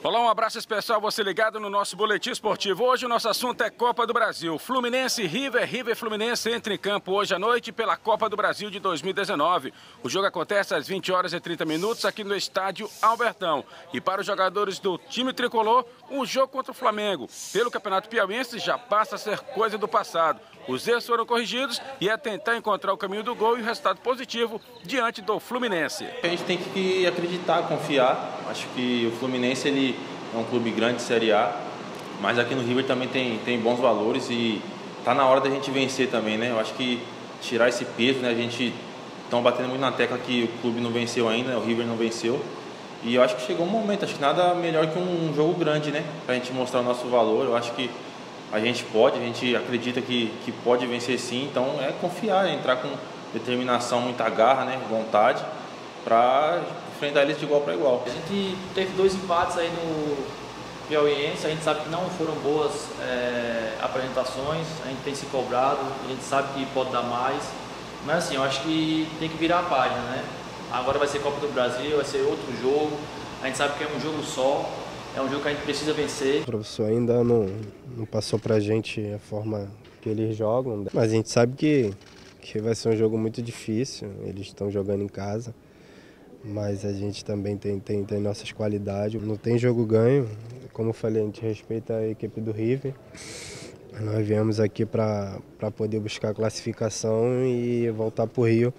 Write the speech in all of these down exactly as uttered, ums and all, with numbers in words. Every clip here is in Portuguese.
Olá, um abraço especial a você ligado no nosso Boletim Esportivo. Hoje o nosso assunto é Copa do Brasil. Fluminense e River, River e Fluminense entram em campo hoje à noite pela Copa do Brasil de dois mil e dezenove. O jogo acontece às vinte horas e trinta minutos aqui no estádio Albertão. E para os jogadores do time tricolor, um jogo contra o Flamengo pelo Campeonato Piauiense já passa a ser coisa do passado. Os erros foram corrigidos e é tentar encontrar o caminho do gol e o resultado positivo diante do Fluminense. A gente tem que acreditar, confiar. Acho que o Fluminense ele é um clube grande de Série A, mas aqui no River também tem, tem bons valores e tá na hora da gente vencer também, né? Eu acho que tirar esse peso, né? A gente estão batendo muito na tecla que o clube não venceu ainda, o River não venceu. E eu acho que chegou um momento, acho que nada melhor que um jogo grande, né? Pra gente mostrar o nosso valor. Eu acho que a gente pode, a gente acredita que, que pode vencer sim, então é confiar, é entrar com determinação, muita garra, né? Vontade, para enfrentar eles de igual para igual. A gente teve dois empates aí no Piauiense, a gente sabe que não foram boas é, apresentações, a gente tem se cobrado, a gente sabe que pode dar mais, mas assim, eu acho que tem que virar a página, né? Agora vai ser Copa do Brasil, vai ser outro jogo, a gente sabe que é um jogo só, é um jogo que a gente precisa vencer. O professor ainda não, não passou pra gente a forma que eles jogam, mas a gente sabe que, que vai ser um jogo muito difícil, eles estão jogando em casa. Mas a gente também tem, tem, tem nossas qualidades. Não tem jogo ganho, como eu falei, a gente respeita a equipe do River. Nós viemos aqui para poder buscar a classificação e voltar para o Rio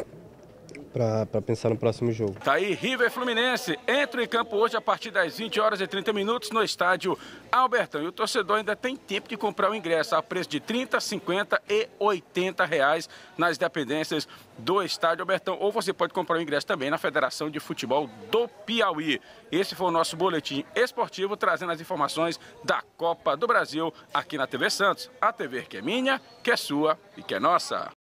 para pensar no próximo jogo. Tá aí, River e Fluminense entram em campo hoje a partir das vinte horas e trinta minutos no estádio Albertão. E o torcedor ainda tem tempo de comprar o ingresso a preço de trinta, cinquenta e oitenta reais nas dependências do estádio Albertão. Ou você pode comprar o ingresso também na Federação de Futebol do Piauí. Esse foi o nosso boletim esportivo trazendo as informações da Copa do Brasil aqui na T V Santos. A T V que é minha, que é sua e que é nossa.